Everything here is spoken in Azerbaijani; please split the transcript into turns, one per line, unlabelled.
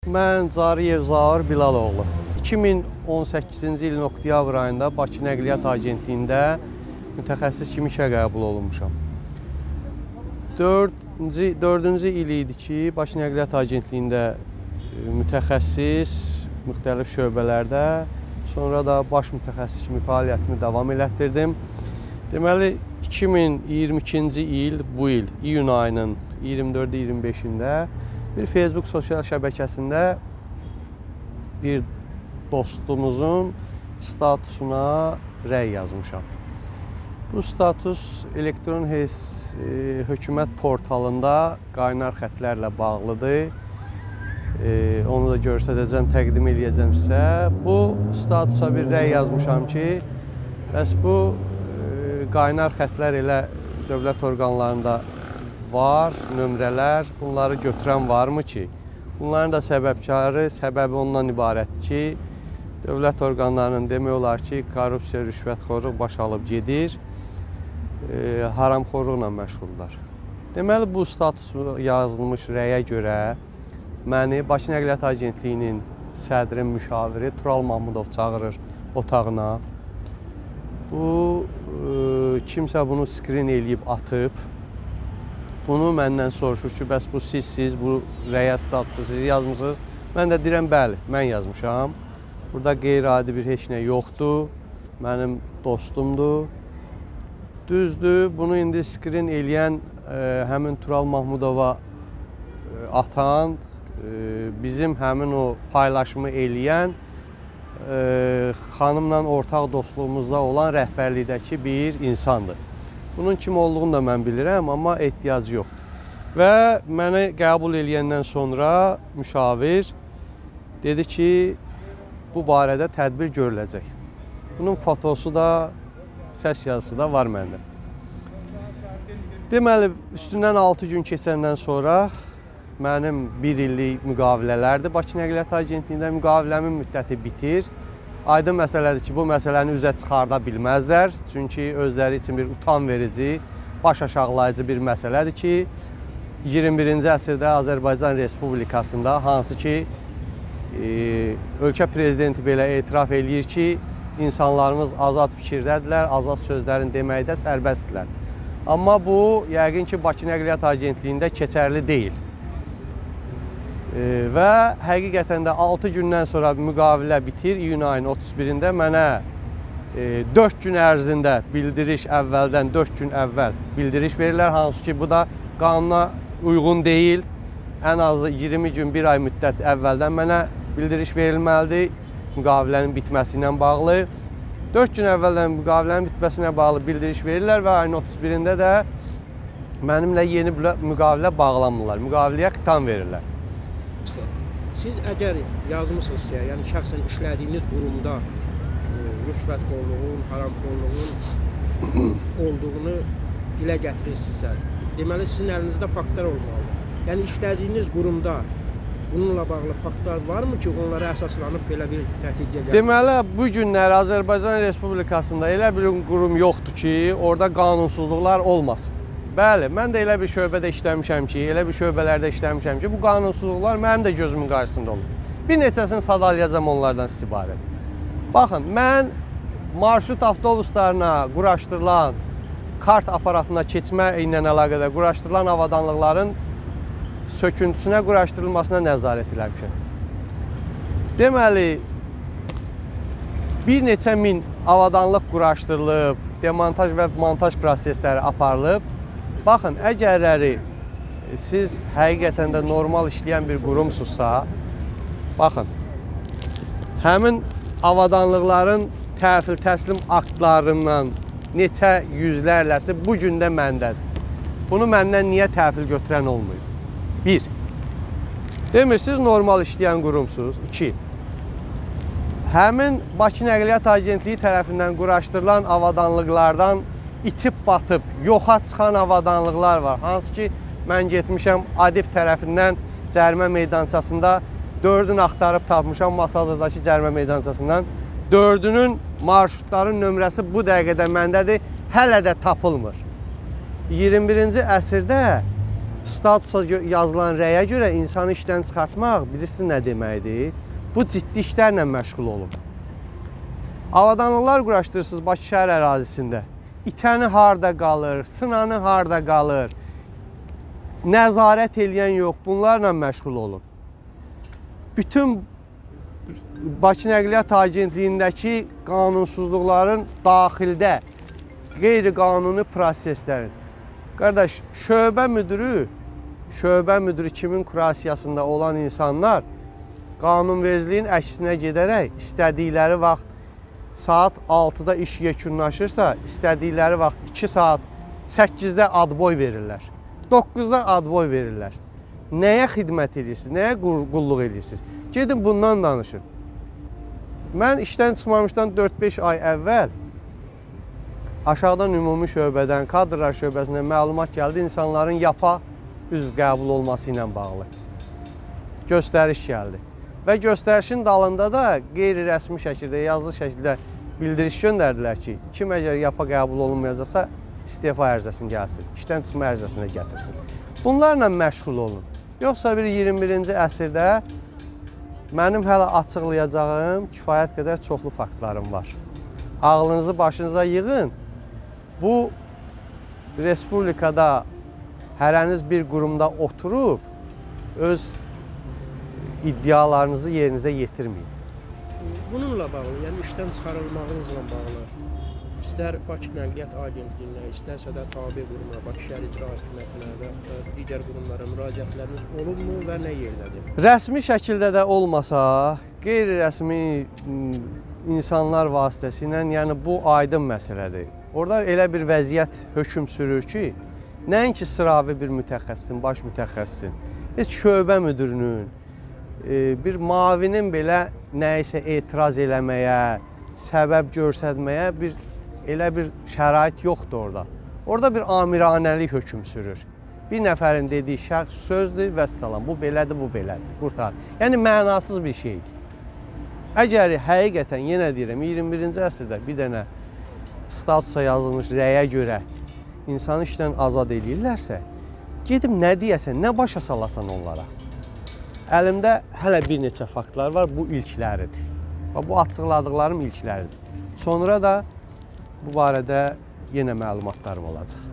Mən Cariyev Zaur Bilaloğlu. 2018-ci ilin oktyabr ayında Bakı Nəqliyyat Agentliyində mütəxəssis kimi işə qəbul olunmuşam. Dördüncü il idi ki, Bakı Nəqliyyat Agentliyində mütəxəssis müxtəlif şöbələrdə, sonra da baş mütəxəssis kimi fəaliyyətimi davam elətdirdim. Deməli, 2022-ci il, bu il, iyun ayının 24-25-də bir Facebook sosial şəbəkəsində bir dostumuzun statusuna rəy yazmışam. Bu status elektron hökumət portalında qaynar xətlərlə bağlıdır. Onu da göstərəcəm, təqdim edəcəm sizə. Bu statusa bir rəy yazmışam ki, bəs bu qaynar xətlər elə dövlət orqanlarında var, nömrələr, bunları götürən varmı ki? Bunların da səbəbi ondan ibarətdir ki, dövlət orqanlarının demək olar ki, korrupsiya, rüşvətxorluq baş alıb gedir, haramxorluqla məşğullar. Deməli, bu status yazılmış rəyə görə məni Bakı Nəqliyyat Agentliyinin sədri müşaviri Tural Mahmudov çağırır otağına. Bu, kimsə bunu skrin eləyib atıb. Bunu məndən soruşur ki, bəs bu sizsiz, bu rəyə statusu siz yazmışsınız. Mən də deyirəm, bəli, mən yazmışam. Burada qeyri-adi bir heç nə yoxdur, mənim dostumdur. Düzdür, bunu indi skrin eləyən həmin Tural Mahmudova atan, bizim həmin o paylaşımı eləyən xanımla ortaq dostluğumuzda olan rəhbərlikdəki bir insandır. Bunun kim olduğunu da mən bilirəm, amma ehtiyacı yoxdur. Və məni qəbul eləyəndən sonra müşavir dedi ki, bu barədə tədbir görüləcək. Bunun fotosu da, səs yazısı da var məndə. Deməli, üstündən 6 gün keçəndən sonra mənim 1 illik müqavilələrdir. Bakı Nəqliyyat Agentliyində müqaviləmin müddəti bitir. Aydın məsələdir ki, bu məsələni üzə çıxarda bilməzlər. Çünki özləri üçün bir utan verici, baş aşağılayıcı bir məsələdir ki, 21-ci əsrdə Azərbaycan Respublikasında, hansı ki, ölkə prezidenti belə etiraf eləyir ki, insanlarımız azad fikirdədirlər, azad sözlərin deməkdə sərbəstdirlər. Amma bu, yəqin ki, Bakı Nəqliyyat Agentliyində keçərli deyil. Və həqiqətən də 6 gündən sonra müqavilə bitir, iyun ayının 31-də mənə 4 gün ərzində bildiriş, əvvəldən 4 gün əvvəl bildiriş verirlər, hansı ki, bu da qanuna uyğun deyil. Ən azı 20 gün, 1 ay müddət əvvəldən mənə bildiriş verilməlidir müqavilənin bitməsi ilə bağlı. 4 gün əvvəldən müqavilənin bitməsinə bağlı bildiriş verirlər və ayın 31-də də mənimlə yeni müqavilə bağlanmırlar, müqaviləyə xitam verirlər.
Siz əgər yazmışsınız ki, yəni şəxsən işlədiyiniz qurumda rüşvətxorluğun, haramxorluğun olduğunu dilə gətirirsinizsə, deməli sizin əlinizdə faktlar olmalıdır. Yəni işlədiyiniz qurumda bununla bağlı faktlar varmı ki, onlara əsaslanıb belə bir nəticə gəlir?
Deməli, bu günlər Azərbaycan Respublikasında elə bir qurum yoxdur ki, orada qanunsuzluqlar olmasın. Bəli, mən də elə bir şöbədə işləmişəm ki, elə bir şöbələrdə işləmişəm ki, bu qanunsuzluqlar mənim də gözümün qarşısında olur. Bir neçəsini sadalayacağım onlardan istibarət. Baxın, mən marşrut avtobuslarına quraşdırılan, kart aparatına keçmə ilə əlaqədar quraşdırılan avadanlıqların söküntüsünə, quraşdırılmasına nəzarət eləmişəm. Deməli, bir neçə min avadanlıq quraşdırılıb, demontaj və montaj prosesləri aparılıb. Baxın, əgərləri siz həqiqətən də normal işləyən bir qurumsuzsa, baxın, həmin avadanlıqların təhvil təslim aktlarından neçə yüzlərləsi bu gündə məndədir. Bunu məndən niyə təhvil götürən olmuyor? 1. Demirsiniz, normal işləyən qurumsuz. 2. Həmin Bakı Nəqliyyat Agentliyi tərəfindən quraşdırılan avadanlıqlardan itib batıb, yoxa çıxan avadanlıqlar var. Hansı ki, mən getmişəm ADİF tərəfindən cərimə meydançasında 4-ünü axtarıb tapmışam Masazırdakı cərimə meydançasından. 4-ünün marşrutların nömrəsi bu dəqiqədə məndədir, hələ də tapılmır. 21-ci əsrdə statusa yazılan rəyə görə insanı işdən çıxartmaq bilirsiniz nə deməkdir? Bu ciddi işlərlə məşğul olun. Avadanlıqlar quraşdırırsınız Bakı şəhər ərazisində. İtəni harda qalır, sınanı harda qalır, nəzarət eləyən yox, bunlarla məşğul olun. Bütün Bakı Nəqliyyat Agentliyindəki qanunsuzluqların daxildə qeyri-qanuni proseslərin. Qardaş, şöbə müdürü kimin kurassiyasında olan insanlar qanunvericiliyin əksinə gedərək istədikləri vaxt saat 6-da iş yekunlaşırsa, istədikləri vaxt 2 saat 8-də adboy verirlər. 9-da adboy verirlər. Nəyə xidmət edirsiniz, nəyə qulluq edirsiniz? Gedin bundan danışın. Mən işdən çıxmamışdan 4-5 ay əvvəl aşağıdan ümumi şöbədən, kadrlar şöbəsindən məlumat gəldi insanların yapa üzv qəbul olması ilə bağlı. Göstəriş gəldi. Və göstərişin dalında da qeyri-rəsmi şəkildə, yazılı şəkildə bildiriş göndərdilər ki, kim əgər yapa qəbul olunmayacaqsa istefa ərizəsini gəlsin, işdən çıxma ərizəsini gətirsin. Bunlarla məşğul olun. Yoxsa bir 21-ci əsrdə mənim hələ açıqlayacağım kifayət qədər çoxlu faktlarım var. Ağlınızı başınıza yığın. Bu respublikada hərəniz bir qurumda oturub öz iddialarınızı yerinizə yetirməyin.
Bununla bağlı, yəni işdən çıxarılmağınızla bağlı, istər Bakı Nəqliyyat Agentliyinə, istərsə də tabe qurumlara, Bakı şəhər icra hakimiyyətinə və digər qurumlara müraciətləriniz olubmu və nə yerdədir?
Rəsmi şəkildə də olmasa, qeyri-rəsmi insanlar vasitəsilə, yəni bu aydın məsələdir. Orada elə bir vəziyyət hökm sürür ki, nəinki sıravi bir mütəxəssisin, baş mütəxəssisin, heç şöbə müdürünün, bir mavinin belə nəyisə etiraz eləməyə, səbəb göstərməyə elə bir şərait yoxdur orada. Orada bir amiranəlik hökm sürür. Bir nəfərin dediyi şəxs sözdür və salam, bu belədir, bu belədir, qurtar. Yəni mənasız bir şeydir. Əgər həqiqətən, yenə deyirəm, 21-ci əsrdə bir dənə statusa yazılmış rəyə görə insanı işdən azad edirlərsə, gedib nə deyəsən, nə başa salasan onlara. Əlimdə hələ bir neçə faktlar var, bu ilkləridir. Bu açıqladıqlarım ilkləridir. Sonra da bu barədə yenə məlumatlarım olacaq.